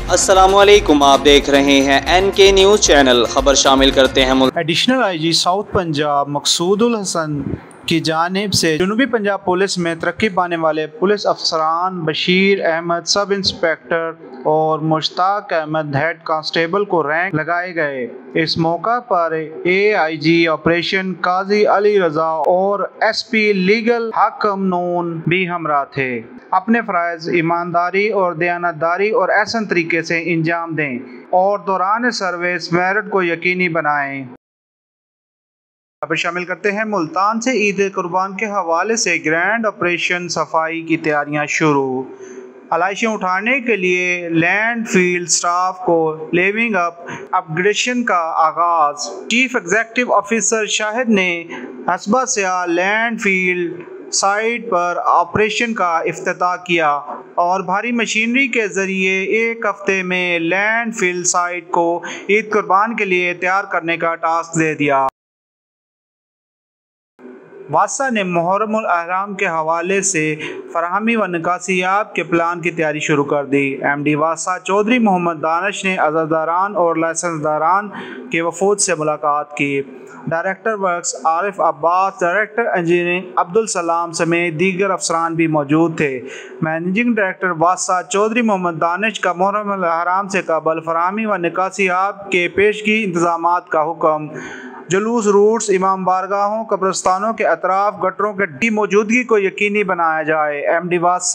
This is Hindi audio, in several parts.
अस्सलामुअलैकुम, आप देख रहे हैं NK न्यूज़ चैनल। खबर शामिल करते हैं। Additional IG south Punjab Maqsoodul Hasan की जानिब से जनूबी पंजाब पुलिस में तरक्की पाने वाले पुलिस अफसरान बशीर अहमद सब इंस्पेक्टर और मुश्ताक अहमद हेड कांस्टेबल को रैंक लगाए गए। इस मौका पर AIG ऑपरेशन काजी अली रजा और SP लीगल हाकम नून भी हमरा थे। अपने फ़राइज़ ईमानदारी और दयानतदारी और एहसन तरीके से इंजाम दें और दौरान सर्विस मेरिट को यकीनी बनाएं। अब शामिल करते हैं मुल्तान से ईद कुर्बान के हवाले से ग्रैंड ऑपरेशन सफाई की तैयारियां शुरू। आलाइशें उठाने के लिए लैंड फील्ड स्टाफ को लेविंग अपग्रेडेशन का आगाज। चीफ एग्जीक्यूटिव ऑफिसर शाहिद ने हसबा सियाल लैंड फील्ड साइट पर ऑपरेशन का इफ्तिताह किया और भारी मशीनरी के जरिए एक हफ्ते में लैंड फील्ड साइट को ईद कुर्बान के लिए तैयार करने का टास्क दे दिया। वासा ने मुहर्रमुल अहराम के हवाले से फराहमी व निकासियाब के प्लान की तैयारी शुरू कर दी। MD वासा चौधरी मोहम्मद दानिश ने अज़ादारान और लाइसेंसदारान के वफूद से मुलाकात की। Director works Arif Abbas, director engineering Abdul Salam समेत दीगर अफसरान भी मौजूद थे। मैनेजिंग डायरेक्टर वासा चौधरी मोहम्मद दानिश का मुहर्रमुल अहराम से कबल फराहमी व निकासियाब के पेशगी इंतजामात का हुक्म। जुलूस रूट्स, इमाम बारगाहों, कब्रिस्तानों के अतराफ गटरों की मौजूदगी को यकीनी बनाया जाए। MD वासा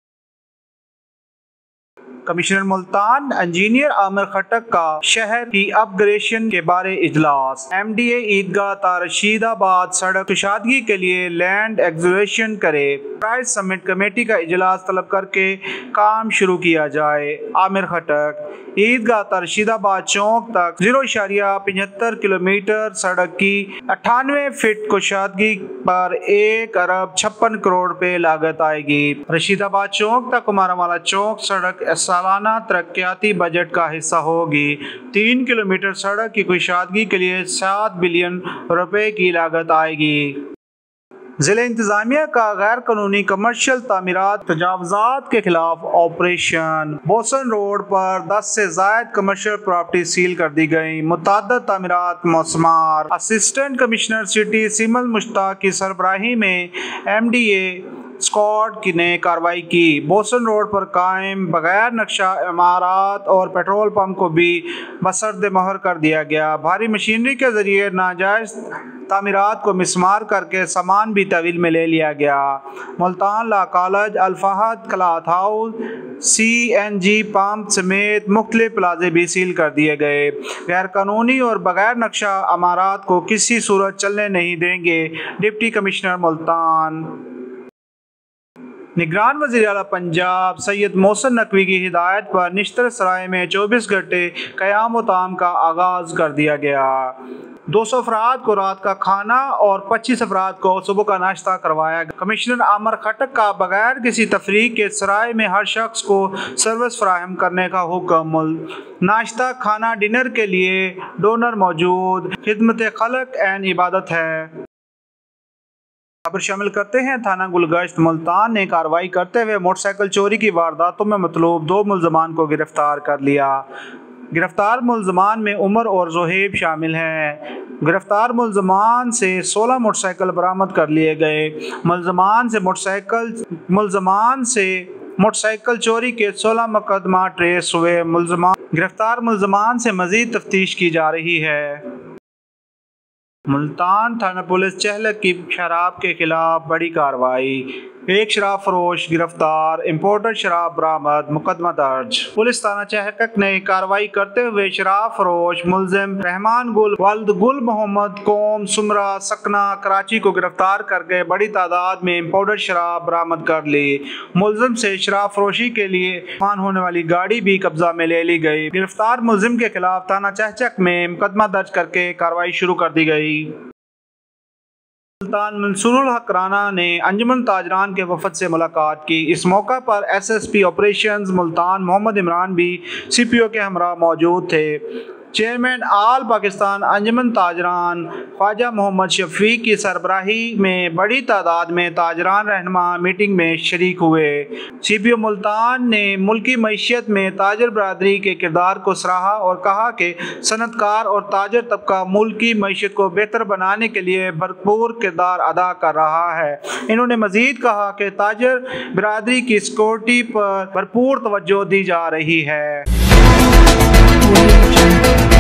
कमिश्नर मुल्तान इंजीनियर आमिर खटक का शहर की अपग्रेडेशन के बारे इजलास। MDA ईदगाह ता रशीदाबाद सड़क कुशादगी के लिए लैंड एक्विजिशन करे। प्राइस समिट कमेटी का इजलास तलब करके काम शुरू किया जाए। आमिर खटक ईदगाह ता रशीदाबाद चौक तक 0.75 किलोमीटर सड़क की 98 फीट कुशादगी पर 1 अरब 56 करोड़ रुपए लागत आएगी। रशीदाबाद चौक तक कुमारावाला चौक सड़क सालाना तरक्याती बजट का हिस्सा होगी। 3 किलोमीटर सड़क की कुशादगी के लिए 7 बिलियन रुपए की लागत आएगी। जिले इंतजामिया का गैर कानूनी कमर्शियल तामीरात तजावुजात के खिलाफ ऑपरेशन। बोसन रोड पर 10 से ज़ायद कमर्शियल प्रॉपर्टी सील कर दी गई। मुतअद्दिद तामीरात मौसमार। असिस्टेंट कमिश्नर सिटी सिमल मुश्ताक की सरबराही में MDA स्क्वाड ने कार्रवाई की। बोसन रोड पर कायम बगैर नक्शा इमारत और पेट्रोल पंप को भी बसर्द मोहर कर दिया गया। भारी मशीनरी के जरिए नाजायज तामीरात को मिसमार करके सामान भी तहवील में ले लिया गया। Multan law college, Al-Fahad cloth house, CNG pump समेत मुख्तलिफ प्लाजे भी सील कर दिए गए। गैर कानूनी और बगैर नक्शा इमारत को किसी सूरत चलने नहीं देंगे। Deputy commissioner Multan. निगरान वज़ीर आला पंजाब सैयद मोहसिन नकवी की हिदायत पर निश्तर सराय में 24 घंटे क़याम व ताम का आगाज़ कर दिया गया। 200 अफराद को रात का खाना और 25 अफराद को सुबह का नाश्ता करवाया गया। कमिश्नर आमिर खटक का बगैर किसी तफरीक के सराय में हर शख्स को सर्विस फराहम करने का हुक्म। नाश्ता, खाना, डिनर के लिए डोनर मौजूद। खिदमत खलक एन इबादत है। खबर शामिल करते हैं थाना गुलगश्त मुल्तान ने कार्रवाई करते हुए मोटरसाइकिल चोरी की वारदातों में मतलूब 2 मुलजमान को गिरफ्तार कर लिया। गिरफ्तार मुलजमान में उमर और जोहेब शामिल हैं। गिरफ्तार मुलजमान से 16 मोटरसाइकिल बरामद कर लिए गए। मुलजमान से मोटरसाइकिल चोरी के 16 मुकदमा ट्रेस हुए। गिरफ्तार मुलजमान से मजीद तफ्तीश की जा रही है। मुल्तान थाना पुलिस चहलक की शराब के खिलाफ बड़ी कार्रवाई। एक शराब फरोश गिरफ्तार, इम्पोर्टेड शराब बरामद, मुकदमा दर्ज। पुलिस थाना चहलक ने कार्रवाई करते हुए शराब फरोश मुलजिम रहमान गुल वल्द गुल मोहम्मद कौम सुमरा सकना कराची को गिरफ्तार करके बड़ी तादाद में इम्पोर्टेड शराब बरामद कर ली। मुलजिम से शराब फरोशी के लिए इस्तेमाल होने वाली गाड़ी भी कब्जा में ले ली गई। गिरफ्तार मुलजिम के खिलाफ थाना चहलक में मुकदमा दर्ज करके कार्रवाई शुरू कर दी गई। सुल्तान मंसूरुल हक राना ने अंजुमन ताजरान के वफद से मुलाकात की। इस मौका पर SSP ऑपरेशंस मुल्तान मोहम्मद इमरान भी CPO के हमरा मौजूद थे। चेयरमैन आल पाकिस्तान अंजुमन ताजरान ख्वाजा मोहम्मद शफीक की सरबराही में बड़ी तादाद में ताजरान रहनुमा मीटिंग में शरीक हुए। CPO मुल्तान ने मुल्की मईशत में ताजर बरादरी के किरदार को सराहा और कहा कि सनतकार और ताजर तबका मुल्की मईशत को बेहतर बनाने के लिए भरपूर किरदार अदा कर रहा है। इन्होंने मजीद कहा कि ताजर बरादरी की सिक्योरिटी पर भरपूर तवज्जो दी जा रही है।